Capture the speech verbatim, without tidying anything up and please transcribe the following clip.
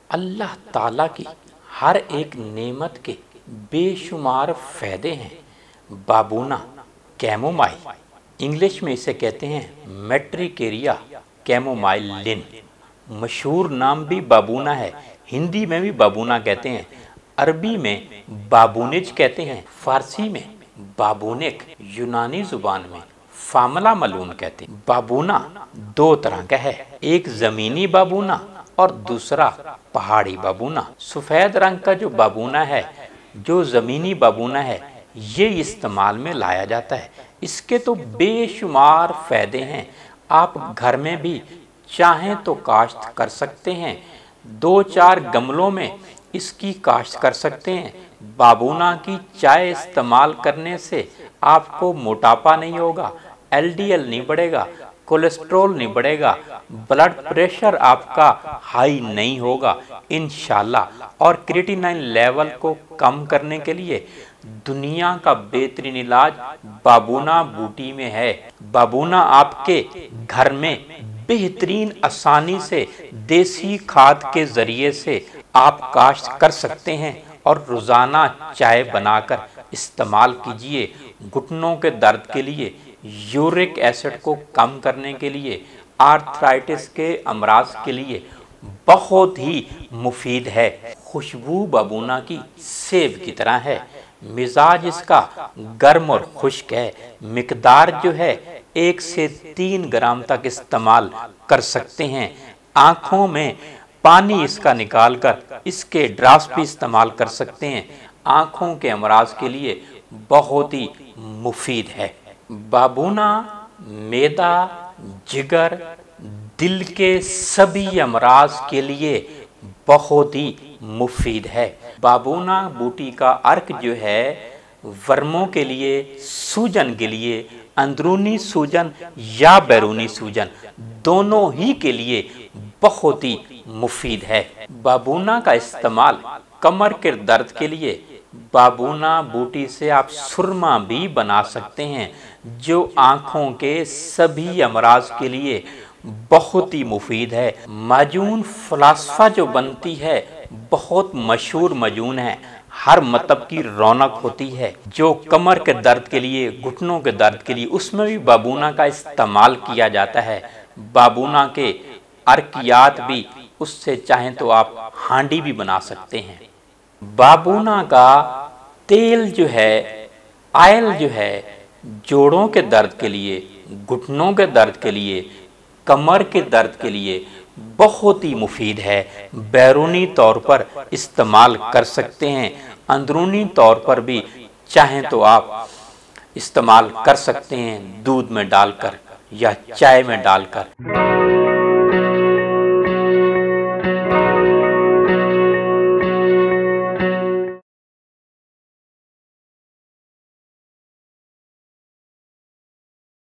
اللہ تعالیٰ کی ہر ایک نعمت کے بے شمار فائدے ہیں۔ بابونا کیمومائل، انگلش میں اسے کہتے ہیں میٹریکیریا کیمومائل لن، مشہور نام بھی بابونا ہے، ہندی میں بھی بابونا کہتے ہیں، عربی میں بابونج کہتے ہیں، فارسی میں بابونک، یونانی زبان میں فاملہ ملون کہتے ہیں۔ بابونا دو طرح کا ہے، ایک زمینی بابونا اور دوسرا پہاڑی بابونا۔ سفید رنگ کا جو بابونا ہے، جو زمینی بابونا ہے، یہ استعمال میں لایا جاتا ہے۔ اس کے تو بے شمار فائدے ہیں، آپ گھر میں بھی چاہیں تو کاشت کر سکتے ہیں، دو چار گملوں میں اس کی کاشت کر سکتے ہیں۔ بابونا کی چائے استعمال کرنے سے آپ کو موٹاپا نہیں ہوگا، ایل ڈی ایل نہیں بڑھے گا، کولیسٹرول نہیں بڑھے گا، بلڈ پریشر آپ کا ہائی نہیں ہوگا انشاءاللہ۔ اور کریٹینائن لیول کو کم کرنے کے لیے دنیا کا بہترین علاج بابونا بوٹی میں ہے۔ بابونا آپ کے گھر میں بہترین آسانی سے دیسی کھاد کے ذریعے سے آپ کاشت کر سکتے ہیں اور روزانہ چائے بنا کر استعمال کیجئے۔ گھٹنوں کے درد کے لیے، یورک ایسڈ کو کم کرنے کے لیے، آرتھرائٹس کے امراض کے لیے بہت ہی مفید ہے۔ خوشبو بابونا کی سیب کی طرح ہے، مزاج اس کا گرم اور خشک ہے، مقدار جو ہے ایک سے تین گرام تک استعمال کر سکتے ہیں۔ آنکھوں میں پانی اس کا نکال کر اس کے ڈراپس بھی استعمال کر سکتے ہیں، آنکھوں کے امراض کے لیے بہت ہی مفید ہے۔ بابونا معدہ، جگر، دل کے سبھی امراض کے لیے بہت ہی مفید ہے۔ بابونا بوٹی کا عرق جو ہے ورموں کے لیے، سوجن کے لیے، اندرونی سوجن یا بیرونی سوجن دونوں ہی کے لیے بہت ہی مفید ہے۔ بابونا کا استعمال کمر کے درد کے لیے بابونا بوٹی سے آپ سرما بھی بنا سکتے ہیں، جو آنکھوں کے سبھی امراض کے لیے بہت ہی مفید ہے۔ معجون فلاسفہ جو بنتی ہے بہت مشہور معجون ہے، ہر مطلب کی رونق ہوتی ہے، جو کمر کے درد کے لیے، گھٹنوں کے درد کے لیے، اس میں بھی بابونا کا استعمال کیا جاتا ہے۔ بابونا کے عرقیات بھی، اس سے چاہیں تو آپ ہانڈی بھی بنا سکتے ہیں۔ بابونا کا تیل جو ہے، آئل جو ہے، جوڑوں کے درد کے لیے، گھٹنوں کے درد کے لیے، کمر کے درد کے لیے بہت ہی مفید ہے۔ بیرونی طور پر استعمال کر سکتے ہیں، اندرونی طور پر بھی چاہیں تو آپ استعمال کر سکتے ہیں، دودھ میں ڈال کر یا چائے میں ڈال کر۔